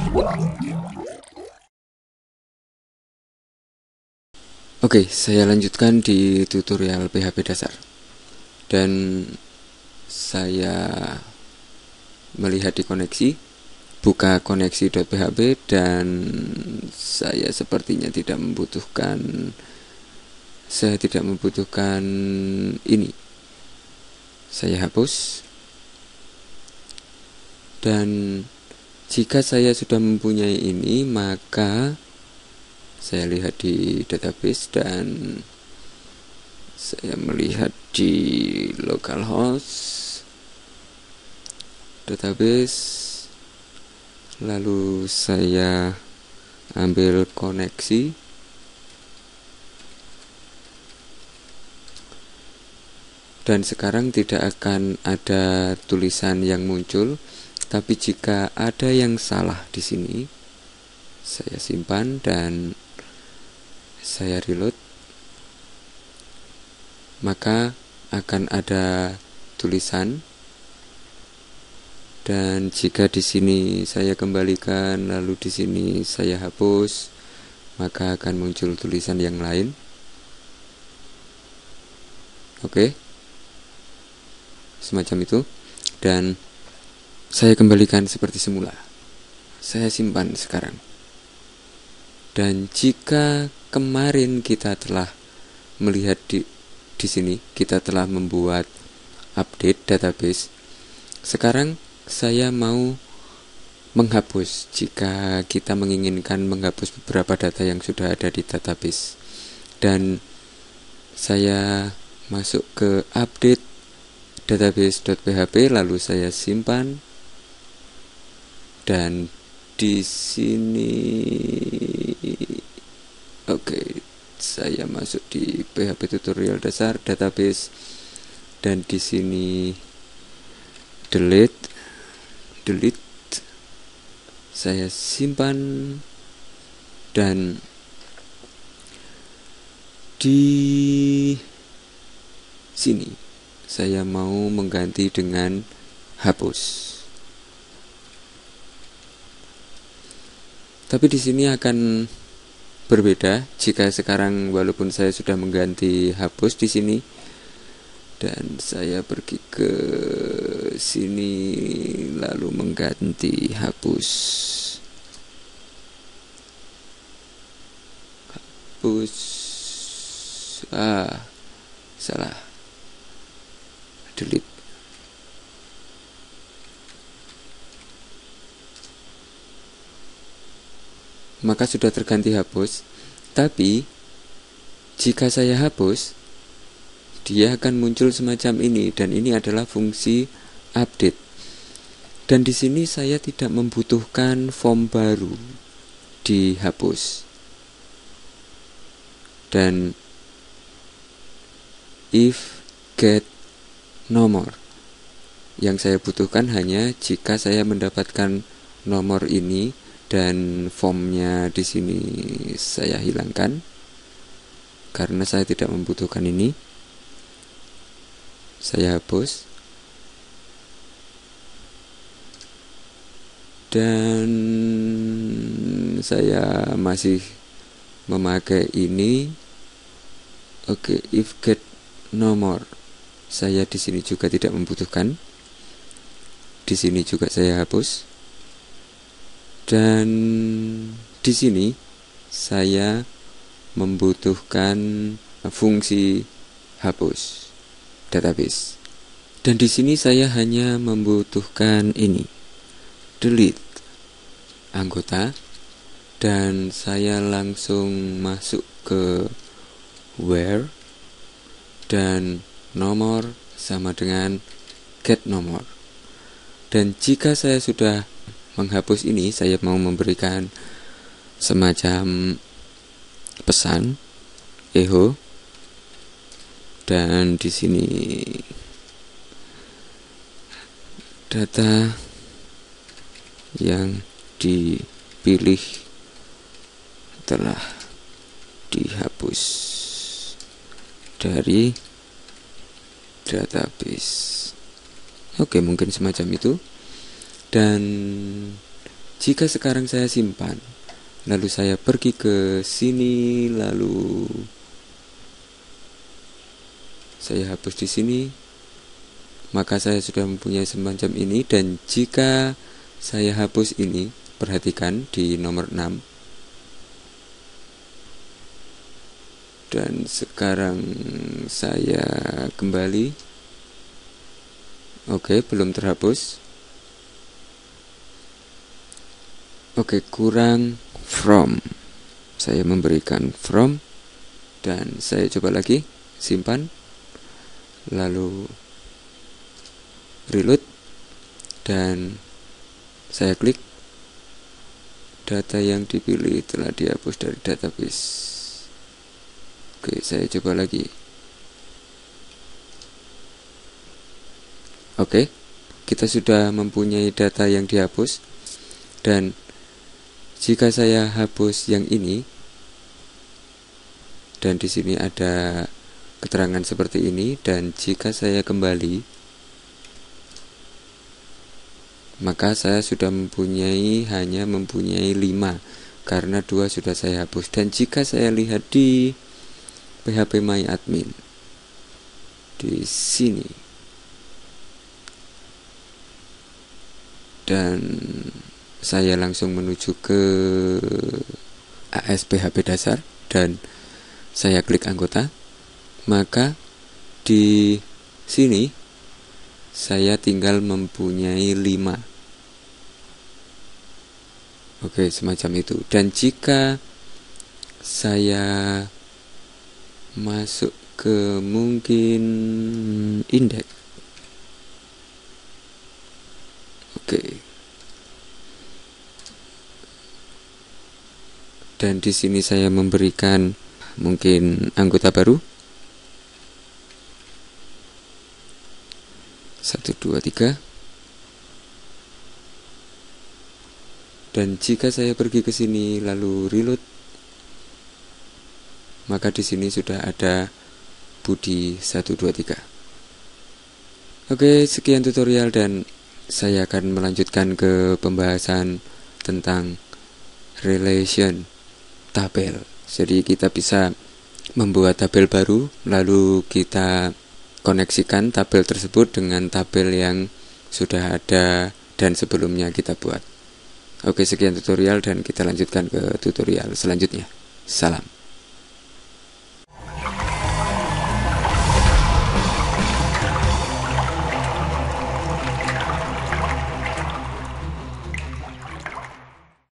Oke, saya lanjutkan di tutorial PHP dasar. Dan saya melihat di koneksi, buka koneksi.php, dan saya sepertinya tidak membutuhkan ini. Saya hapus. Dan jika saya sudah mempunyai ini, maka saya lihat di database dan saya melihat di localhost database, lalu saya ambil koneksi dan sekarang tidak akan ada tulisan yang muncul, tapi jika ada yang salah di sini, saya simpan dan saya reload, maka akan ada tulisan. Dan jika di sini saya kembalikan lalu di sini saya hapus, maka akan muncul tulisan yang lain. Oke. Semacam itu. Dan saya kembalikan seperti semula. Saya simpan sekarang. Dan jika kemarin kita telah melihat di sini, kita telah membuat update database. Sekarang saya mau menghapus jika kita menginginkan menghapus beberapa data yang sudah ada di database. Dan saya masuk ke update database.php, lalu saya simpan. Dan di sini saya masuk di PHP tutorial dasar database, dan di sini delete, saya simpan. Dan di sini saya mau mengganti dengan hapus. Tapi di sini akan berbeda jika sekarang walaupun saya sudah mengganti hapus di sini, dan saya pergi ke sini lalu mengganti hapus. Salah. Delete. Maka sudah terganti hapus. Tapi jika saya hapus, dia akan muncul semacam ini, dan ini adalah fungsi update. Dan di sini saya tidak membutuhkan form baru dihapus. Dan if get nomor, yang saya butuhkan hanya jika saya mendapatkan nomor ini. Dan formnya di sini saya hilangkan karena saya tidak membutuhkan ini. Saya hapus. Dan saya masih memakai ini. Oke, if get nomor, saya di sini juga tidak membutuhkan. Di sini juga saya hapus. Dan di sini saya membutuhkan fungsi hapus database. Dan di sini saya hanya membutuhkan ini, delete anggota, dan saya langsung masuk ke where, dan nomor sama dengan get nomor. Dan jika saya sudah menghapus ini, saya mau memberikan semacam pesan echo, dan di sini data yang dipilih telah dihapus dari database. Oke, mungkin semacam itu. Dan Jika sekarang saya simpan, lalu saya pergi ke sini, lalu saya hapus di sini, maka saya sudah mempunyai semacam ini. Dan jika saya hapus ini, perhatikan di nomor 6, dan sekarang saya kembali. Oke, belum terhapus. Oke, kurang from. Saya memberikan from, dan saya coba lagi, simpan, lalu reload, dan saya klik. Data yang dipilih telah dihapus dari database. Oke, saya coba lagi. Oke, kita sudah mempunyai data yang dihapus. Dan jika saya hapus yang ini, dan di sini ada keterangan seperti ini, dan jika saya kembali, maka saya sudah hanya mempunyai 5, karena 2 sudah saya hapus. Dan jika saya lihat di PHP My Admin, di sini, dan saya langsung menuju ke ASPHP dasar, dan saya klik anggota, maka di sini saya tinggal mempunyai 5. Oke, semacam itu. Dan jika saya masuk ke mungkin indeks, oke, dan di sini saya memberikan mungkin anggota baru 1, 2, 3. Dan jika saya pergi ke sini lalu reload, maka di sini sudah ada Budi 1, 2, 3. Oke, sekian tutorial, dan saya akan melanjutkan ke pembahasan tentang relation tabel. Jadi kita bisa membuat tabel baru, lalu kita koneksikan tabel tersebut dengan tabel yang sudah ada dan sebelumnya kita buat. Oke, sekian tutorial, dan kita lanjutkan ke tutorial selanjutnya. Salam.